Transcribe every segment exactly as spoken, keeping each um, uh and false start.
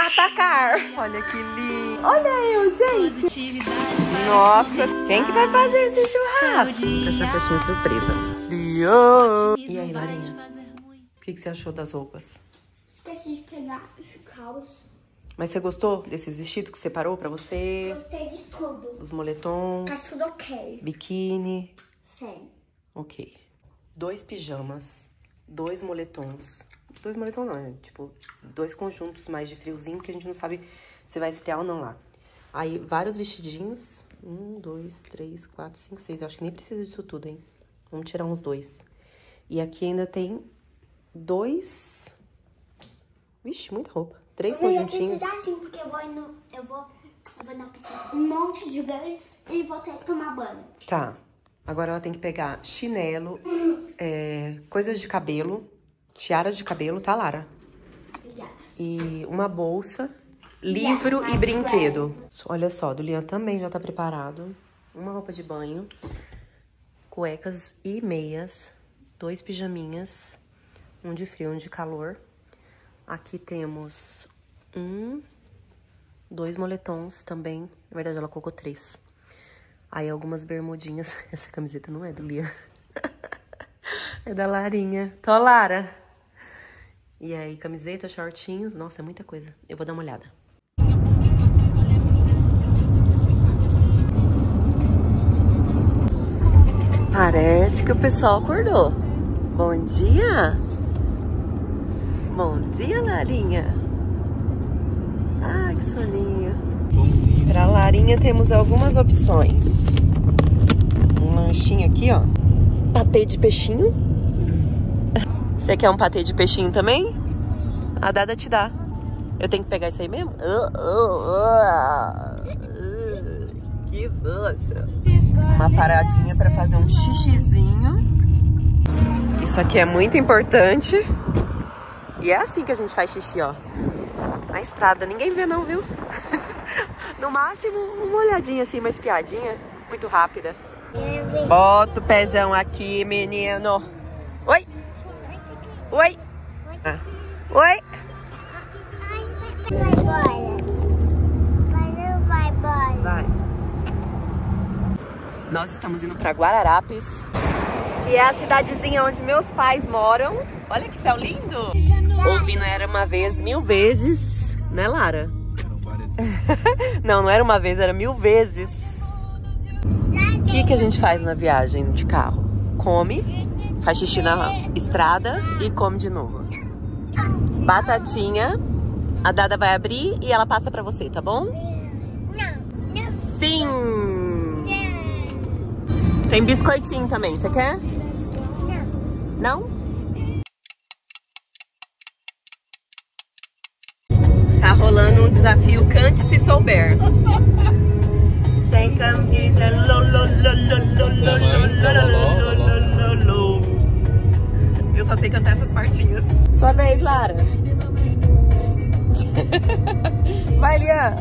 atacar. Olha que lindo. Olha eu, gente. Nossa, quem que vai fazer esse churrasco? Essa festinha surpresa. E aí, Larinha? O que, que você achou das roupas? Preciso pegar os calços. Mas você gostou desses vestidos que separou pra você? Gostei de tudo. Os moletons? Tá tudo ok. Biquíni? Sim. Ok. Dois pijamas, dois moletons. Dois moletons não, é tipo, dois conjuntos mais de friozinho, porque a gente não sabe se vai esfriar ou não lá. Aí, vários vestidinhos. Um, dois, três, quatro, cinco, seis. Eu acho que nem precisa disso tudo, hein? Vamos tirar uns dois. E aqui ainda tem dois... Vixe, muita roupa. Três conjuntinhos. Eu vou assim, porque eu vou, no, eu, vou, eu vou na piscina um monte de vezes e vou ter que tomar banho. Tá. Agora ela tem que pegar chinelo, é, coisas de cabelo, tiaras de cabelo, tá, Lara? Obrigada. E uma bolsa, livro Yes, e brinquedo. Olha só, do Lian também já tá preparado. Uma roupa de banho, cuecas e meias, dois pijaminhas, um de frio, um de calor. Aqui temos um, dois moletons também. Na verdade, ela colocou três. Aí, algumas bermudinhas. Essa camiseta não é do Lian. É da Larinha. Tô, Lara. E aí, camiseta, shortinhos. Nossa, é muita coisa. Eu vou dar uma olhada. Parece que o pessoal acordou. Bom dia. Bom dia, Larinha. Ah, que soninho. Pra Larinha temos algumas opções. Um lanchinho aqui, ó. Patê de peixinho. Você quer um patê de peixinho também? A Dada te dá. Eu tenho que pegar isso aí mesmo? Uh, uh, uh, uh, que nossa. Uma paradinha pra fazer um xixizinho. Isso aqui é muito importante. E é assim que a gente faz xixi, ó. Na estrada. Ninguém vê não, viu? No máximo, uma olhadinha assim, uma espiadinha. Muito rápida. Bota o pezão aqui, menino. Oi! Oi! Ah. Oi! Vai embora. Vai embora. Vai. Nós estamos indo pra Guararapes. Que é a cidadezinha onde meus pais moram. Olha que céu lindo! Ouvindo Era Uma Vez mil vezes, né, Lara? Não, não era uma vez, era mil vezes. O que, que a gente faz na viagem de carro? Come, faz xixi na estrada e come de novo. Batatinha, a Dada vai abrir e ela passa pra você, tá bom? Sim! Tem biscoitinho também, você quer? Não? Tá rolando um desafio Cante Se Souber. Sem camisa, lo, lo, lo, lo, lo, lo, lo, lo. Eu só sei cantar essas partinhas. Sua vez, Lara. Vai, Lian.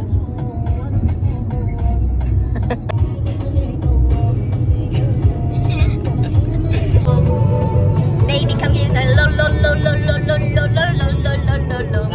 Baby, come here. Lo, lo, lo, lo, lo, lo, lo, lo, lo, lo, lo.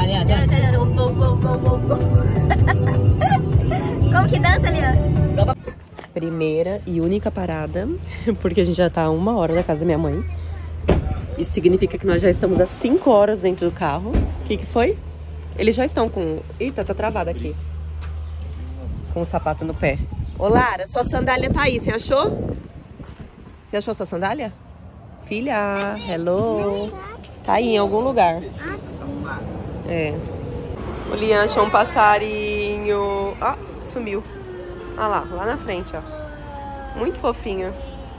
Como que dança, Lian? Primeira e única parada, porque a gente já tá a uma hora da casa da minha mãe. Isso significa que nós já estamos há cinco horas dentro do carro. O que que foi? Eles já estão com... Eita, tá travada aqui. Com o sapato no pé. Ô, Lara, sua sandália tá aí, você achou? Você achou sua sandália? Filha, hello. Tá aí em algum lugar. É. O Lian achou um passarinho. Ah, sumiu. Olha lá, lá na frente, ó. Muito fofinho.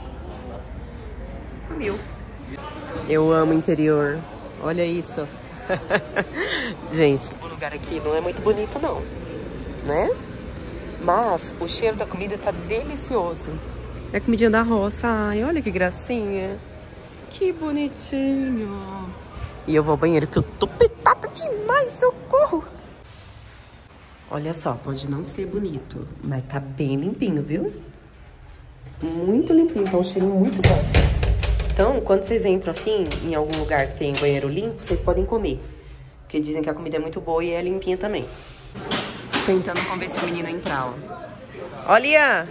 Sumiu. Eu amo o interior. Olha isso. Gente, o lugar aqui não é muito bonito, não. Né? Mas o cheiro da comida tá delicioso. É a comidinha da roça. Ai, olha que gracinha. Que bonitinho. E eu vou ao banheiro porque eu tô petada demais, socorro. Olha só, pode não ser bonito, mas tá bem limpinho, viu? Muito limpinho, tá um cheirinho muito bom. Então, quando vocês entram assim, em algum lugar que tem banheiro limpo, vocês podem comer. Porque dizem que a comida é muito boa e é limpinha também. Tentando convencer a menina a entrar, ó. Olha!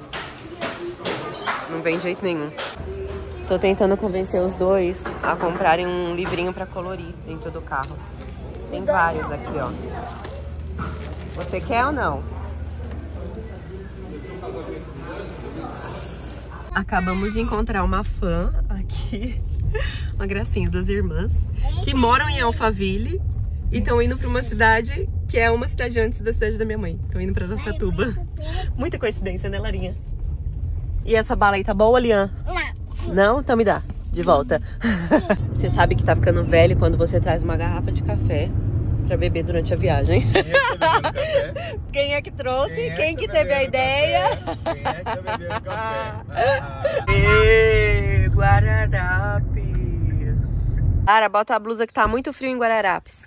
Não vem de jeito nenhum. Tô tentando convencer os dois a comprarem um livrinho pra colorir dentro do carro. Tem vários aqui, ó. Você quer ou não? Acabamos de encontrar uma fã aqui. Uma gracinha das irmãs. Que moram em Alphaville. E estão indo pra uma cidade que é uma cidade antes da cidade da minha mãe. Estão indo pra Araçatuba. Muita coincidência, né, Larinha? E essa bala aí tá boa, Lian? Não. Não? Então me dá. De volta. Você sabe que tá ficando velho quando você traz uma garrafa de café pra beber durante a viagem. Quem é que trouxe? Quem, é Quem que, que teve a ideia? Quem é que tá bebendo café? Ê, Guararapes. Lara, bota a blusa que tá muito frio em Guararapes.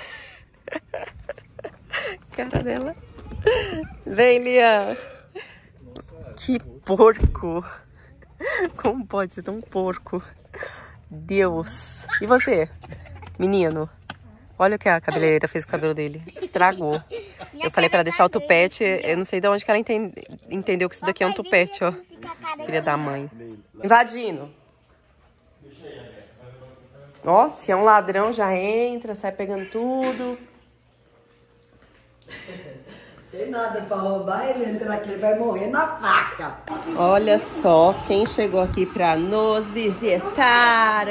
Cara dela. Vem, Lian. Que porco. Como pode ser tão porco? Deus. E você, menino? Olha o que a cabeleireira fez com o cabelo dele. Estragou. Eu falei pra ela deixar o tupete. Eu não sei de onde que ela entende, entendeu que isso daqui é um tupete, ó. Filha da mãe. Invadindo. Ó, se é um ladrão, já entra, sai pegando tudo. Tem nada pra roubar, ele entra aqui, ele vai morrer na faca. Olha só quem chegou aqui pra nos visitar.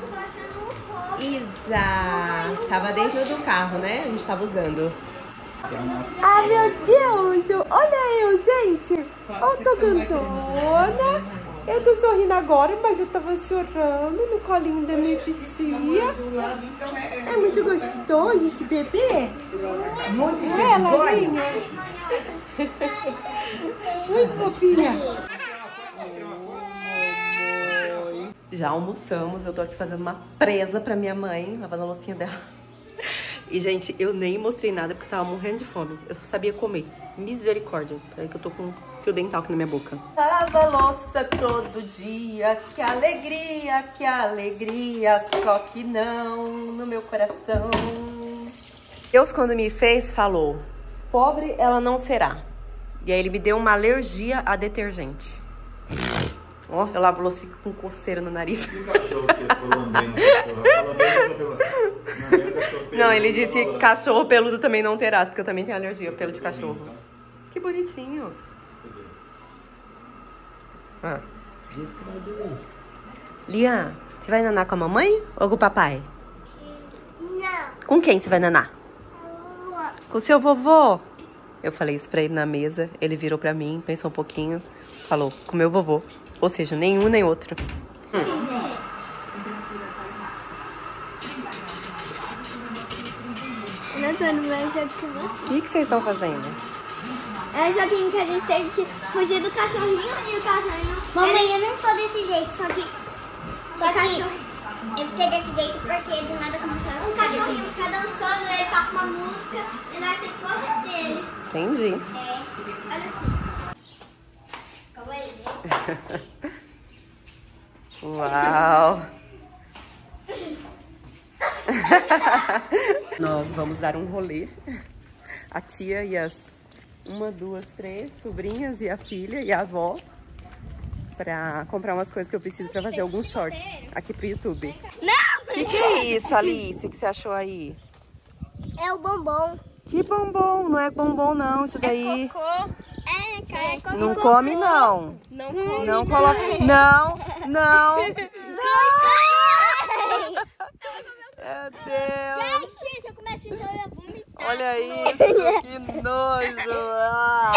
Isa. Tava dentro do carro, né? A gente tava usando. Ah, meu Deus! Olha eu, gente! Ó, tô grandona. Eu tô sorrindo agora, mas eu tava chorando no colinho da minha titia. É muito gostoso esse bebê. Muito É, Larinha. Oi, fofinha. Já almoçamos, eu tô aqui fazendo uma presa pra minha mãe, lavando a loucinha dela. E, gente, eu nem mostrei nada porque eu tava morrendo de fome. Eu só sabia comer. Misericórdia. Peraí que eu tô com fio dental aqui na minha boca. Lava a louça todo dia, que alegria, que alegria, só que não no meu coração. Deus, quando me fez, falou, pobre ela não será. E aí ele me deu uma alergia a detergente. Ó, eu lavo a louça e fico com coceira no nariz. E o cachorro que você ficou lambendo? Não, ele disse que cachorro peludo também não terás, porque eu também tenho alergia a pelo de cachorro. Que bonitinho. Ah. Lian, você vai nanar com a mamãe ou com o papai? Não. Com quem você vai nanar? Com o seu vovô? Eu falei isso pra ele na mesa, ele virou pra mim, pensou um pouquinho, falou, com o meu vovô. Ou seja, nenhum nem outro. Hum. Eu tô no meu jogo com você. O que que vocês estão fazendo? É o joguinho que a gente teve que fugir do cachorrinho e o cachorrinho... Mamãe, ele... eu não sou desse jeito, só que... Só que cachorro... eu fiquei desse jeito porque do nada começou... Um cachorrinho fica dançando, ele toca uma música e nós temos que correr dele. Entendi. É. Olha aqui. Calma aí. Uau! Nós vamos dar um rolê. A tia e as uma, duas, três sobrinhas e a filha e a avó pra comprar umas coisas que eu preciso pra fazer alguns shorts aqui pro YouTube. Não! O que, que é isso, Alice? O que você achou aí? É o bombom. Que bombom? Não é bombom não, isso daí. É cocô. É, é cocô. Não come não. Não come. Não coloca. Não, não. Não! Meu Deus! Gente, se eu começar isso, eu ia vomitar. Olha isso, que nojo! Ah.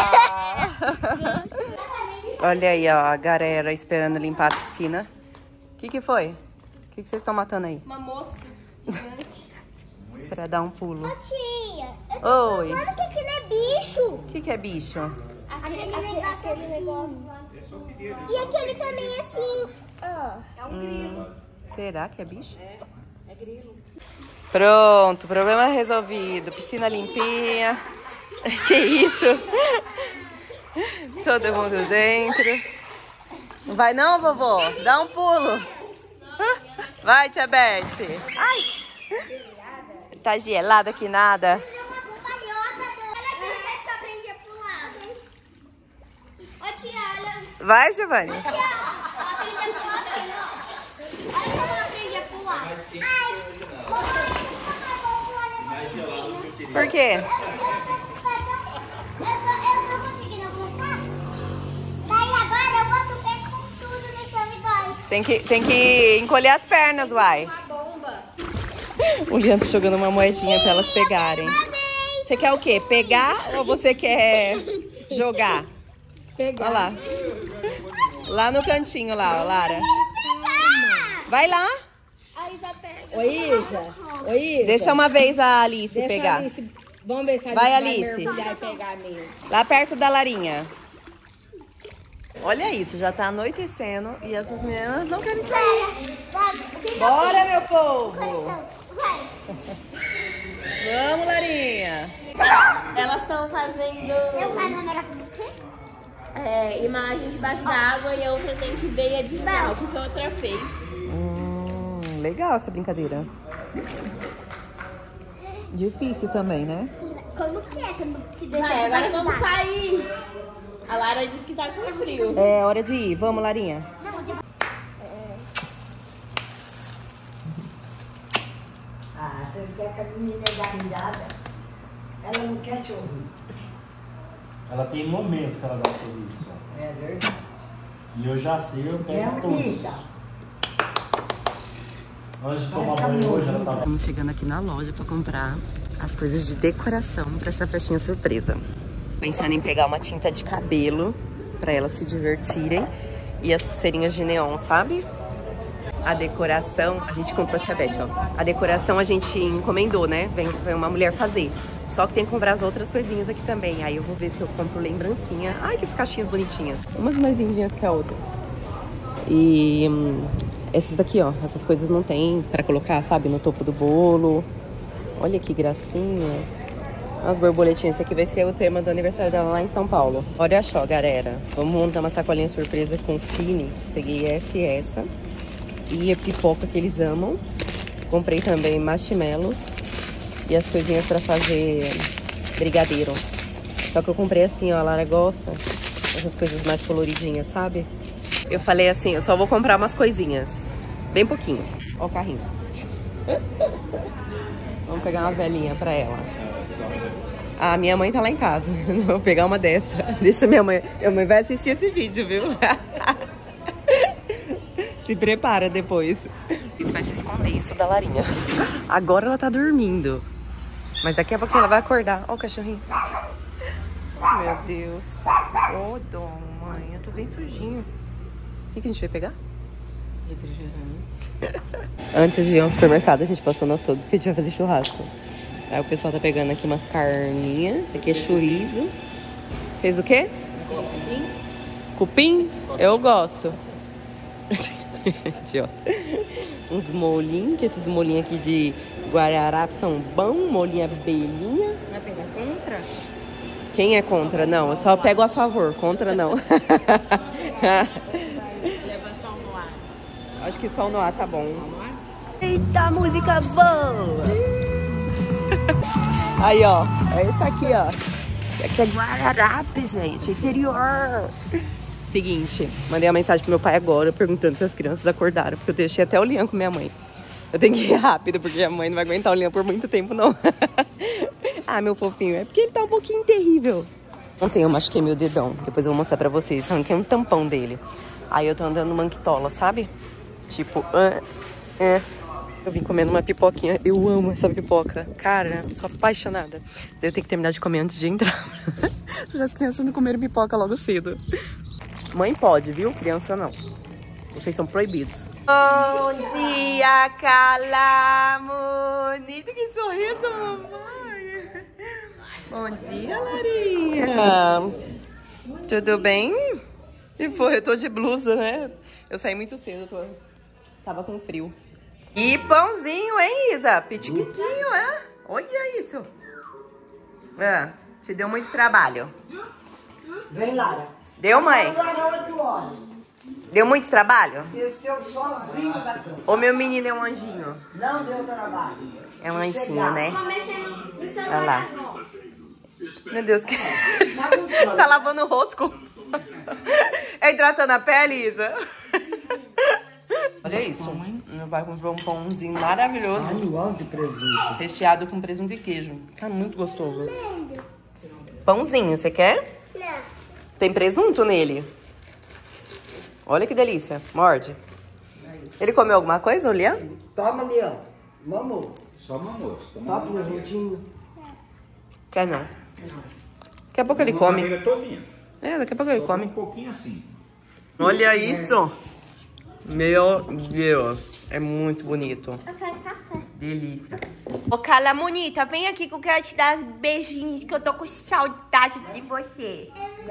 Olha aí, ó, a galera esperando limpar a piscina. O que que foi? O que que vocês estão matando aí? Uma mosca gigante. Pra dar um pulo. Ô, tia, eu tô Oi. falando que aquilo é bicho. O que que é bicho? Aquele, aquele negócio aquele assim. Negócio. E aquele também assim. Ó. É um grilo. Hum, será que é bicho? É, é grilo. Pronto, problema resolvido. Piscina limpinha. Que isso? Todo mundo dentro. Não vai não, vovô? Dá um pulo. Vai, tia Beth. Ai. tá gelada que nada. Vai, Giovanni. Por quê? Tem que, tem que encolher as pernas, uai. O Lian tá jogando uma moedinha pra elas pegarem. Você quer o quê? Pegar ou você quer jogar? Pegar. Olha lá. Lá no cantinho lá, ó, Lara. Vai lá. Oi, Isa. Oi, Isa. Deixa uma vez a Alice Deixa pegar. A Alice. Vamos ver se a Vai, Alice Alice. vai mergulhar e pegar mesmo. Lá perto da Larinha. Olha isso, já tá anoitecendo e essas meninas não querem sair. Bora, meu povo! Vamos, Larinha! Elas estão fazendo é, imagem debaixo d'água e a outra tem que ver adivinhar o que a outra fez. Hum, legal essa brincadeira. Difícil também, né? Como que é? Como se Vai, agora vamos sair. A Lara disse que tá com frio. É hora de ir. Vamos, Larinha. Ah, vocês querem que a menina dê risada? Ela não quer sorrir. Ela tem momentos que ela dá sorriso. É verdade. E eu já sei, eu É pego todos. bonita. Antes de tomar banho hoje, ela tava... Estamos chegando aqui na loja para comprar as coisas de decoração para essa festinha surpresa. Pensando em pegar uma tinta de cabelo para elas se divertirem e as pulseirinhas de neon, sabe? A decoração, a gente comprou, tia Beth, ó. A decoração a gente encomendou, né? Vem, vem uma mulher fazer. Só que tem que comprar as outras coisinhas aqui também. Aí eu vou ver se eu compro lembrancinha. Ai, que caixinhas bonitinhas. Umas mais lindinhas que a outra. E hum, esses daqui, ó. Essas coisas não tem pra colocar, sabe? No topo do bolo. Olha que gracinha. As borboletinhas. Esse aqui vai ser o tema do aniversário dela lá em São Paulo. Olha só, galera. Vamos montar uma sacolinha surpresa com Fini. Peguei essa e essa. E a pipoca que eles amam. Comprei também marshmallows. E as coisinhas pra fazer brigadeiro. Só que eu comprei assim, ó. A Lara gosta. Essas coisas mais coloridinhas, sabe? Eu falei assim, eu só vou comprar umas coisinhas. Bem pouquinho. Ó o carrinho. Vamos pegar uma velinha pra ela. Ah, minha mãe tá lá em casa. Vou pegar uma dessa. Deixa minha mãe... Minha mãe vai assistir esse vídeo, viu? Se prepara depois. Isso vai se esconder, isso da Larinha. Agora ela tá dormindo. Mas daqui a pouco ela vai acordar. Ó o cachorrinho. Meu Deus. Ô, oh, dó, mãe. Eu tô bem sujinho. O que, que a gente vai pegar? Refrigerante. Antes de ir ao supermercado, a gente passou no açougue porque a gente vai fazer churrasco. Aí o pessoal tá pegando aqui umas carninhas. Esse aqui é chorizo. Fez o quê? Cupim. Cupim? Eu gosto. Aqui, ó. Uns molhinhos, que esses molhinhos aqui de guararapes são bons. Molhinho abelhinha. Vai pegar contra? Quem é contra? Não, eu só pego a favor. Contra, não. Leva só no ar. Acho que só no ar tá bom. Eita, música boa! Aí, ó. É esse aqui, ó. Aqui é Guararapes, gente. Interior. Seguinte, mandei uma mensagem pro meu pai agora perguntando se as crianças acordaram, porque eu deixei até o Lian com minha mãe. Eu tenho que ir rápido, porque a mãe não vai aguentar o Lian por muito tempo, não. Ah, meu fofinho, é porque ele tá um pouquinho terrível. Ontem eu machuquei meu dedão, depois eu vou mostrar pra vocês. Arranquei um tampão dele. Aí eu tô andando manquitola, sabe? Tipo, uh, uh. Eu vim comendo uma pipoquinha. Eu amo essa pipoca. Cara, sou apaixonada. Eu tenho que terminar de comer antes de entrar. Já as crianças não comeram pipoca logo cedo. Mãe pode, viu? Criança não. Vocês são proibidos. Bom dia, Calamonita. Que sorriso, mamãe. Bom dia, Larinha. Tudo bem? E foi, eu tô de blusa, né? Eu saí muito cedo, eu tô... tava com frio. E pãozinho, hein, Isa? Pitiquitinho, é? Olha isso. É, te deu muito trabalho. Vem, Lara. Deu, mãe? Agora oito horas. Deu muito trabalho? Desceu sozinho da cama. Ou meu menino é um anjinho? Não deu trabalho. É um lanchinho, né? Tô mexendo no Olha celular lá. das vó. Meu Deus, que... tá lavando o rosto. É hidratando a pele, Isa? Olha isso. Meu pai comprou um pãozinho maravilhoso. Ai, eu gosto de presunto. Recheado com presunto e queijo. Tá muito gostoso. Pãozinho, você quer? Não. Tem presunto nele. Olha que delícia. Morde. Ele comeu alguma coisa, Lian? Toma, Leão. Mamou. Só uma moça. Tá presuntinho. Quer não. Daqui a pouco ele come. Todinha. É, daqui a pouco ele Um come. pouquinho assim. Olha isso. Meu Deus. É muito bonito. Eu quero café. Delícia. Ô, Calamunita, vem aqui que eu quero te dar beijinhos, que eu tô com saudade de você.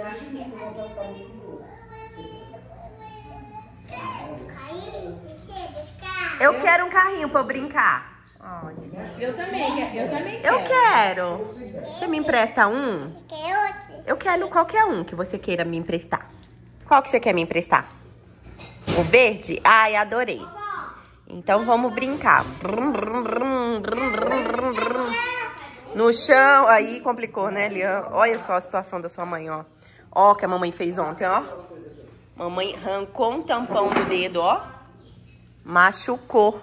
Eu quero um carrinho pra eu brincar. Eu também, eu também Eu quero. Você me empresta um? Quer outro? Eu quero qualquer um que você queira me emprestar. Qual que você quer me emprestar? O verde? Ai, adorei. Então vamos brincar. Brum, brum, brum, brum, brum, brum, brum. No chão. Aí complicou, né, Lian? Olha só a situação da sua mãe, ó. Ó o que a mamãe fez ontem, ó. Mamãe arrancou um tampão do dedo, ó. Machucou.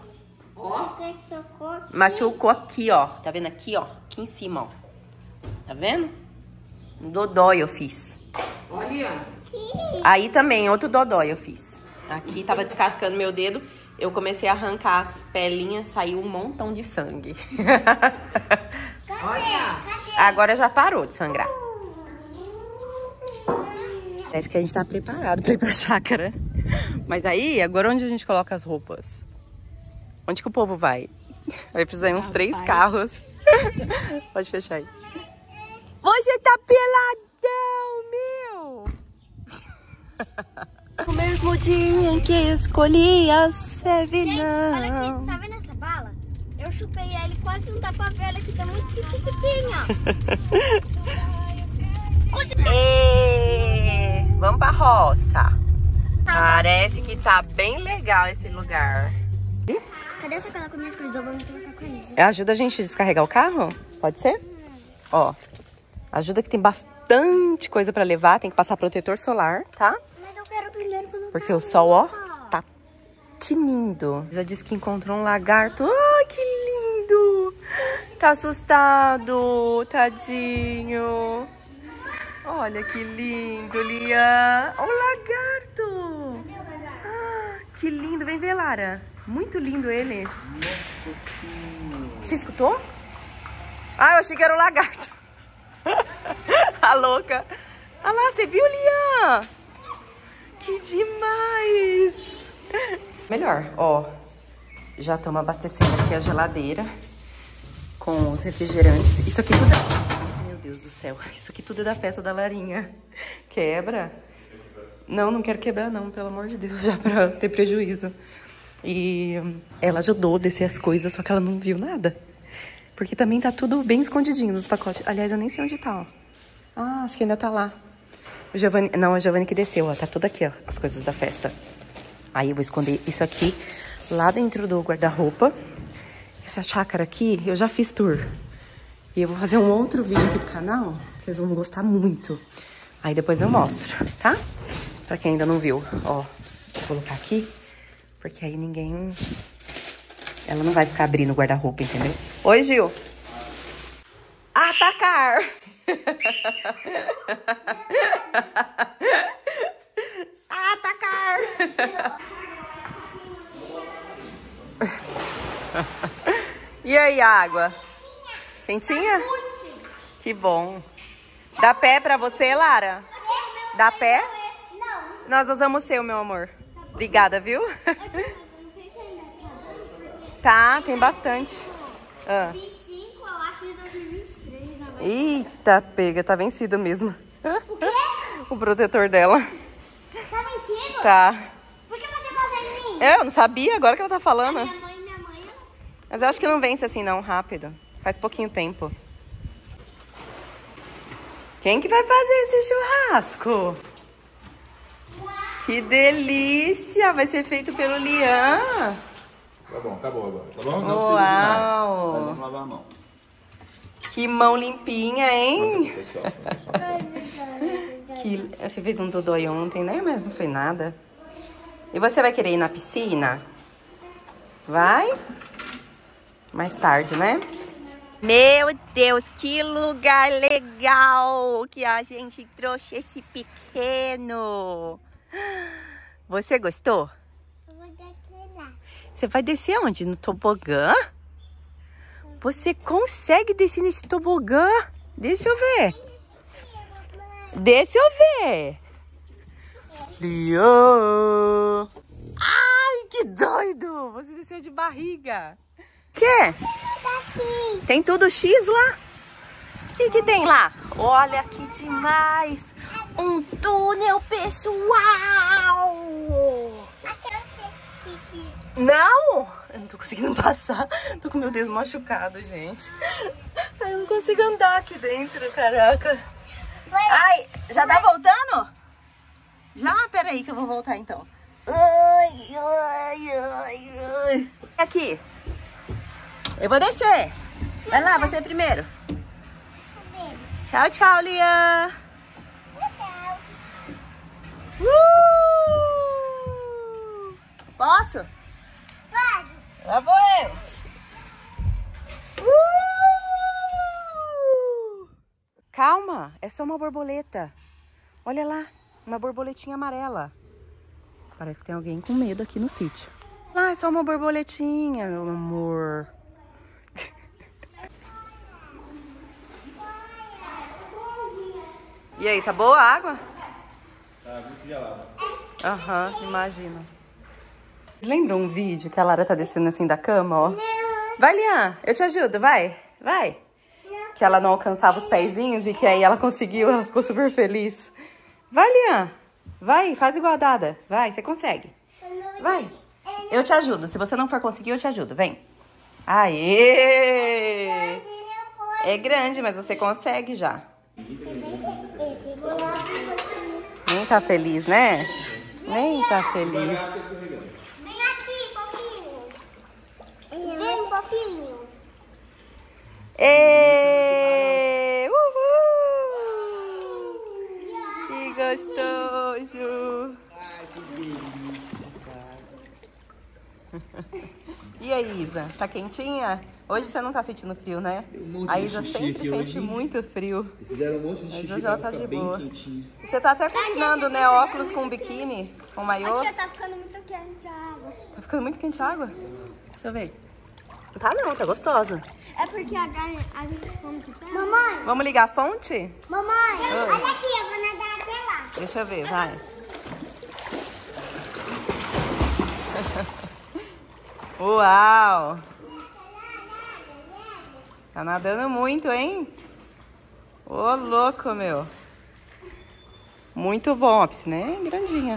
Machucou aqui, ó. Tá vendo aqui, ó? Aqui em cima, ó. Tá vendo? Um dodói eu fiz. Olha. Aí também, outro dodói eu fiz. Aqui tava descascando meu dedo. Eu comecei a arrancar as pelinhas. Saiu um montão de sangue. Olha. Agora já parou de sangrar. Parece que a gente tá preparado pra ir pra chácara. Mas aí, agora onde a gente coloca as roupas? Onde que o povo vai? Vai precisar de uns três carros. Pode fechar aí. Você tá peladão, meu! O mesmo dia em que escolhi a Sevilhão. Gente, olha aqui, tá vendo essa bala? Eu chupei ela e quase não dá pra ver ela aqui, tá muito pequenininha. E... Vamos pra roça. Parece que tá bem legal esse lugar. Cadê essa cola com minhas coisas? Eu vou me colocar com isso. Ajuda a gente a descarregar o carro? Pode ser? Ó, ajuda que tem bastante coisa pra levar. Tem que passar protetor solar, tá? Mas eu quero primeiro colocar. Porque o sol, ó, tá tinindo. Ela disse que encontrou um lagarto. Ai, que lindo! Tá assustado, tadinho. Olha que lindo, Lian. Ó, o lagarto. Ah, que lindo. Vem ver, Lara. Muito lindo ele. Você escutou? Ah, eu achei que era o lagarto. A louca. Olha lá, você viu, Lian? Que demais. Melhor, ó. Já estamos abastecendo aqui a geladeira com os refrigerantes. Isso aqui tudo é... Meu Deus do céu. Isso aqui tudo é da festa da Larinha. Quebra? Não, não quero quebrar não, pelo amor de Deus, já pra ter prejuízo. E ela ajudou a descer as coisas, só que ela não viu nada. Porque também tá tudo bem escondidinho nos pacotes. Aliás, eu nem sei onde tá, ó. Ah, acho que ainda tá lá. O Giovanni... Não, a Giovanni que desceu, ó. Tá tudo aqui, ó, as coisas da festa. Aí eu vou esconder isso aqui lá dentro do guarda-roupa. Essa chácara aqui, eu já fiz tour. E eu vou fazer um outro vídeo aqui pro canal. Vocês vão gostar muito. Aí depois eu mostro, tá? Pra quem ainda não viu. Ó, vou colocar aqui. Porque aí ninguém... Ela não vai ficar abrindo o guarda-roupa, entendeu? Oi, Gil. Atacar! Atacar! E aí, água? Quentinha? Que bom. Dá pé pra você, Lara? Dá pé? Não. Nós usamos o seu, meu amor. Obrigada, viu? Tá, tem bastante. Ah. vinte e cinco, eu acho, de dois mil e vinte e três. Né? Eita, pega, tá vencido mesmo. O quê? O protetor dela. Tá vencido? Tá. Por que você tá fazendo em mim? Eu não sabia, agora que ela tá falando. Minha mãe, minha mãe... Mas eu acho que não vence assim não, rápido. Faz pouquinho tempo. Quem que vai fazer esse churrasco? Que delícia! Vai ser feito pelo Lian. Tá bom, acabou agora. Tá bom? Não Uau. precisa de nada. Mas vamos lavar a mão. Que mão limpinha, hein? Nossa, pessoal, pessoal. Que... Você fez um dodói ontem, né? Mas não foi nada. E você vai querer ir na piscina? Vai? Mais tarde, né? Meu Deus, que lugar legal que a gente trouxe esse pequeno. Você gostou? Eu vou descer lá. Você vai descer onde? No tobogã? Você consegue descer nesse tobogã? Deixa eu ver. Deixa eu ver. Leon. Ai, que doido. Você desceu de barriga. Quê? Tem tudo X lá? O que que tem lá? Olha que demais. Um túnel, pessoal. Não! Eu não tô conseguindo passar. Tô com meu dedo machucado, gente. Ai, eu não consigo andar aqui dentro, caraca. Ai, já tá voltando? Já? Peraí que eu vou voltar então. Ai, ai, ai, ai. Aqui. Eu vou descer. Vai lá, você primeiro. Tchau, tchau, Lian. Uh! Posso? Pode. Lá vou eu. Uh! Calma, é só uma borboleta. Olha lá, uma borboletinha amarela. Parece que tem alguém com medo aqui no sítio. Ah, é só uma borboletinha, meu amor. E aí, tá boa a água? Tá muito gelado. Aham, uhum, imagino. Lembra um vídeo que a Lara tá descendo assim da cama, ó? Não. Vai, Lian, eu te ajudo, vai, vai. Não. Que ela não alcançava os pezinhos e que aí ela conseguiu, ela ficou super feliz. Vai, Lian, vai, faz igual a Dada, vai, você consegue. Vai, eu te ajudo, se você não for conseguir, eu te ajudo, vem. Aê! É grande, mas você consegue já. Nem tá feliz, né? Nem tá feliz. Vem aqui, fofinho. Vem, fofinho. Ê! Uhul! Que gostoso! Ai, que delícia, E aí, Isa? Tá quentinha? Hoje você não tá sentindo frio, né? Um A Isa sempre sente hoje. muito frio. Eles fizeram um monte de xixi. Mas hoje ela tá de boa. Quentinho. Você tá até combinando, né? Óculos com biquíni, com maiô. Aqui tá ficando muito quente a água. Tá ficando muito quente a água? Deixa eu ver. Não tá não, tá gostosa. É porque a, a gente come de pé. Mamãe, Vamos ligar a fonte? mamãe, Oi. olha aqui, eu vou nadar até lá. Deixa eu ver, vai. Uau! Tá nadando muito, hein? Ô, louco, meu. Muito bom. A piscina é grandinha.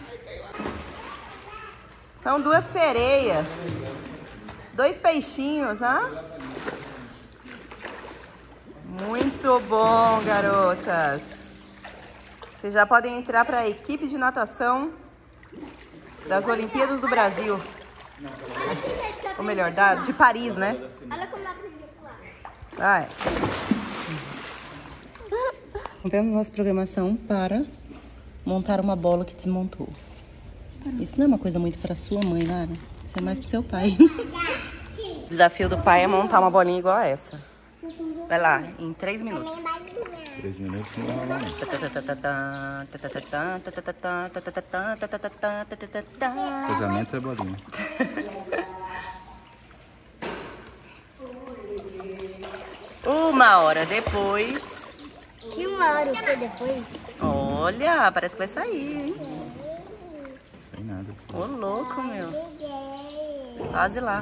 São duas sereias. Dois peixinhos, hã? Muito bom, garotas. Vocês já podem entrar para a equipe de natação das Olimpíadas do Brasil. Ou melhor, da, de Paris, né? Olha como dá pra ver lá. Vai. Rompemos nossa programação para montar uma bola que desmontou. Isso não é uma coisa muito para sua mãe, Lara. Isso é mais pro seu pai. O desafio do pai é montar uma bolinha igual a essa. Vai lá, em três minutos. Três minutos não vai rolar, não. Casamento é bolinha. Uma hora depois. Que uma hora foi depois? Olha, parece que vai sair, hein? Sem nada. Ô, louco, meu. Quase lá.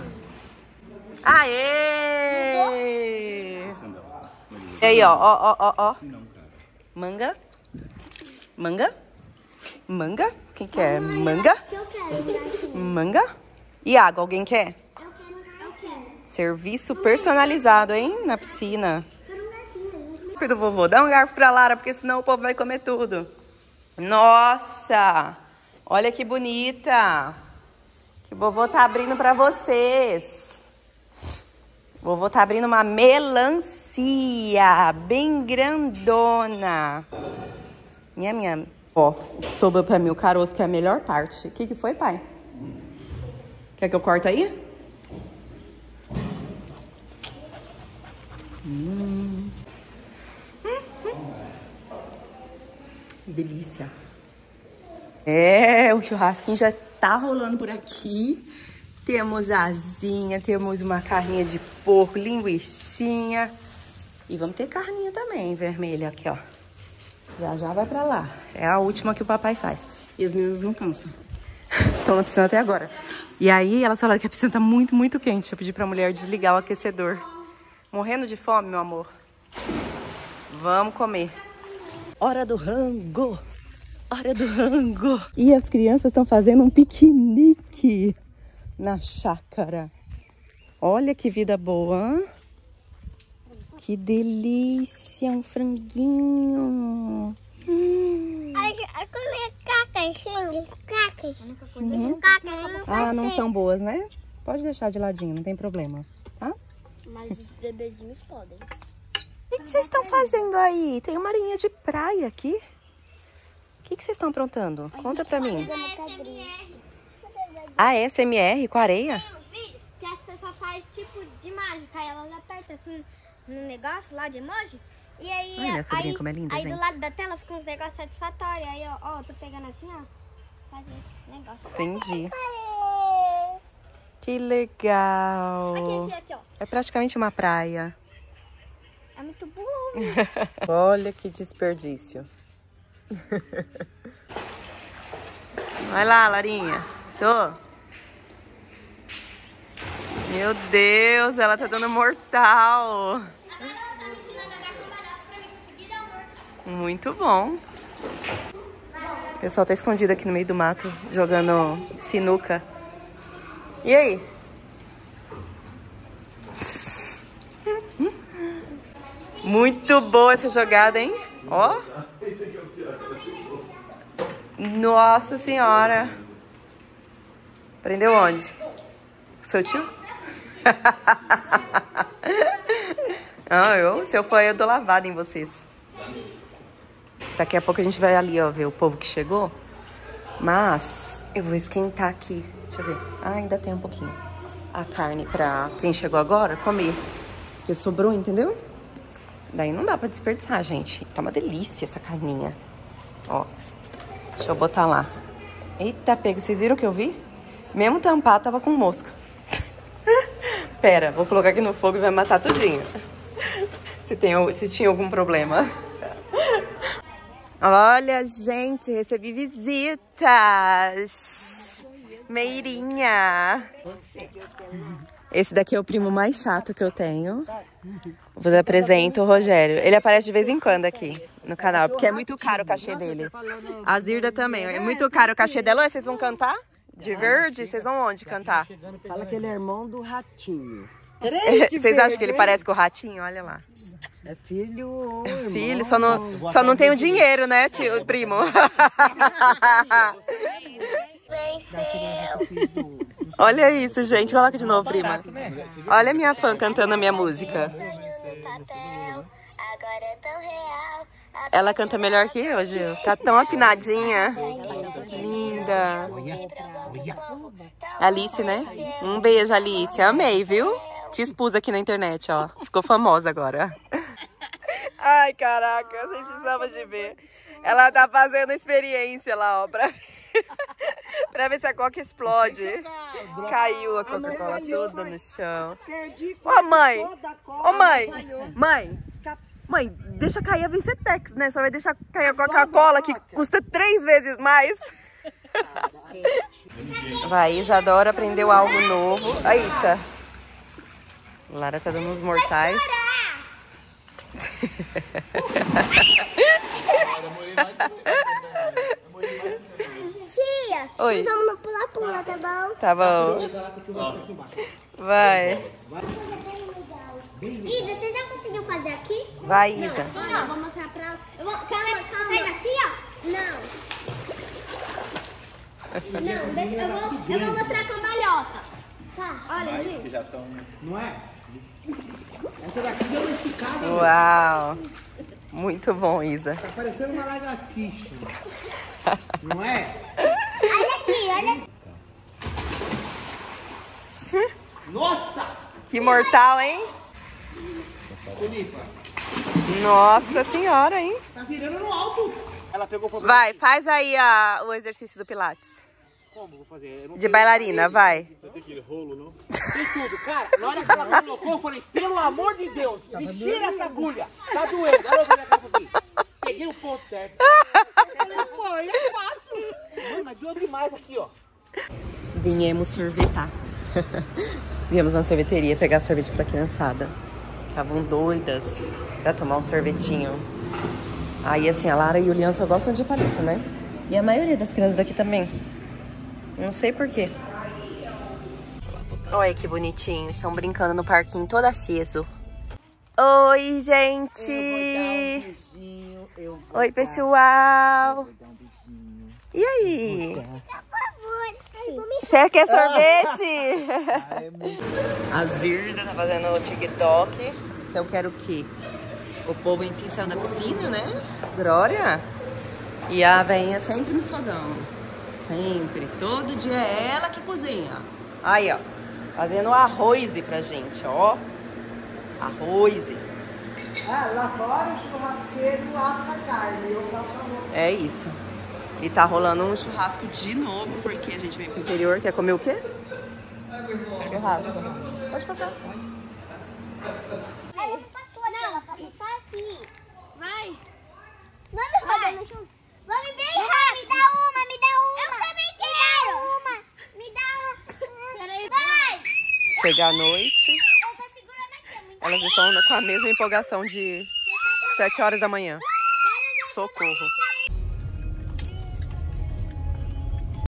Aê! E aí, ó, ó, ó, ó, ó. Manga. Manga. Manga. Quem quer? Manga. Eu quero. Manga. E água, alguém quer? Eu quero. Eu quero. Serviço personalizado, hein? Na piscina. Do vovô, dá um garfo pra Lara, porque senão o povo vai comer tudo. Nossa! Olha que bonita! Que o vovô tá abrindo pra vocês. O vovô tá abrindo uma melancia bem grandona. Minha, minha. Ó, sobrou pra mim o caroço, que é a melhor parte. O que que foi, pai? Quer que eu corte aí? Hum. Hum, hum. Delícia. É, o churrasquinho já tá rolando por aqui. Temos asinha, temos uma carninha de porco, linguicinha. E vamos ter carninha também, vermelha aqui, ó. Já já vai pra lá. É a última que o papai faz. E as meninas não cansam. Estão na piscina até agora. E aí, elas falaram que a piscina tá muito, muito quente. Eu pedi pra mulher desligar o aquecedor. Morrendo de fome, meu amor. Vamos comer. Hora do rango. Hora do rango. E as crianças estão fazendo um piquenique na chácara. Olha que vida boa. Que delícia, um franguinho. Hum. Uhum. Ah, não são boas, né? Pode deixar de ladinho, não tem problema, tá? Mas os bebezinhos podem. O que vocês estão fazendo aí? Tem uma arinha de praia aqui. O que vocês estão aprontando? Conta pra mim. Ah, é S M R com areia? Tem um vídeo que as pessoas fazem tipo de mágica. Aí elas apertam assim no negócio lá de emoji. E aí, Olha, minha sobrinha, aí, como é linda, aí gente. do lado da tela fica uns negócios satisfatórios. Aí, ó, ó, eu tô pegando assim, ó. Faz esse negócio. Entendi. Que legal. Aqui, aqui, aqui, ó. É praticamente uma praia. É muito bom. Olha que desperdício. Vai lá, Larinha. Tô. Meu Deus, ela tá dando mortal. Agora ela tá me ensinando a dar cambalhota pra mim conseguir dar morto. Muito bom. O pessoal tá escondido aqui no meio do mato, jogando sinuca. E aí? Muito boa essa jogada, hein? Ó. Nossa Senhora. Prendeu onde? Seu tio? Ah, eu, se eu for, eu dou lavada em vocês. Daqui a pouco a gente vai ali, ó, ver o povo que chegou. Mas eu vou esquentar aqui. Deixa eu ver. Ah, ainda tem um pouquinho. A carne pra quem chegou agora comer. Porque sobrou, entendeu? Daí não dá pra desperdiçar, gente. Tá uma delícia essa carninha. Ó. Deixa eu botar lá. Eita, pega. Vocês viram o que eu vi? Mesmo tampar, tava com mosca. Pera, vou colocar aqui no fogo e vai matar tudinho. Se, tem, se tinha algum problema. Olha, gente, recebi visitas. Meirinha. Esse daqui é o primo mais chato que eu tenho. Vos apresento o Rogério. Ele aparece de vez em quando aqui no canal, porque é muito caro o cachê dele. A Zirda também. É muito caro o cachê dela. Oi, vocês vão cantar? De verde? Vocês vão onde cantar? Fala que ele é irmão do Ratinho. Vocês acham que ele parece com o Ratinho? Olha lá. É filho ou irmão? Filho, só não, só não tem o dinheiro, né, tio, primo? Olha isso, gente. Coloca de novo, prima. Olha a minha fã cantando a minha música. Ela canta melhor que eu, Gil. Tá tão afinadinha. Linda. Alice, né? Um beijo, Alice. Amei, viu? Te expus aqui na internet, ó. Ficou famosa agora. Ai, caraca. Vocês precisam de ver. Ela tá fazendo experiência lá, ó. Pra ver, pra ver se a coca explode. Caiu a Coca-Cola toda no chão. Ô, mãe. Ô, mãe. Mãe. Mãe, deixa cair a Vincetex, né? Só vai deixar cair a Coca-Cola, que custa três vezes mais. Vai, Isadora aprendeu algo novo. Aí, tá. Lara tá dando uns mortais. Tia, Oi. nós vamos no pula-pula, tá bom? Tá bom. Vai. Isa, você já conseguiu fazer aqui? Vai, Isa. Assim, ó, vou mostrar pra ela. Eu vou... Calma, calma. Faz aqui, ó. Não. Não, deixa, eu, vou, eu vou mostrar a cambalhota. Tá, olha, Mais gente. que já estão... Não é? Essa daqui deu uma esticada. Uau! Muito bom, Isa. Tá parecendo uma lagartixa. Não é? Olha aqui, olha aqui. Nossa! Que mortal, hein? Felipe, Nossa senhora, hein? tá virando no alto. Ela pegou pra... Vai, faz aí a, o exercício do Pilates. Como vou fazer? Eu não De tenho bailarina, vai. Você tem aquele rolo, não? Tem tudo, cara. Na hora que ela colocou, eu falei, pelo amor de Deus, me tira essa agulha. Tá doendo. Olha a agulha aqui. Peguei o ponto certo. Eu falei, pô, aí é fácil. Mano, mas doeu demais aqui, ó. Viemos sorvetar. Viemos na sorveteria pegar sorvete pra criançada. Estavam doidas pra tomar um sorvetinho. Aí assim, a Lara e o Leão só gostam de palito, né? E a maioria das crianças daqui também. Não sei porquê. Olha que bonitinho. Estão brincando no parquinho todo aceso. Oi, gente! Eu vou dar um beijinho, eu vou Oi, dar- pessoal! eu vou dar um beijinho. E aí? Por favor. Você quer sorvete? Ah, é muito... A Zirda tá fazendo o TikTok. Se eu quero o quê? O povo enfim saiu da piscina, né? Glória. E a veinha sempre no fogão. Sempre. Todo dia é ela que cozinha. Aí, ó. Fazendo arroz pra gente, ó. Arroz. Ah, lá fora o churrasqueiro assa carne, eu faço arroz. É isso. E tá rolando um churrasco de novo, porque a gente vem pro interior. Quer comer o quê? Churrasco. Pode passar. Pode. Ela não passou aqui, ela passou só aqui. Vai. Vamos rodando junto. Vamos bem rápido. Me dá uma, me dá uma. Eu também quero. Uma. Me dá uma. Peraí. Vai. Chega a noite. Eu tô segurando aqui. Me dá Elas estão com a mesma empolgação de sete horas da manhã. Socorro.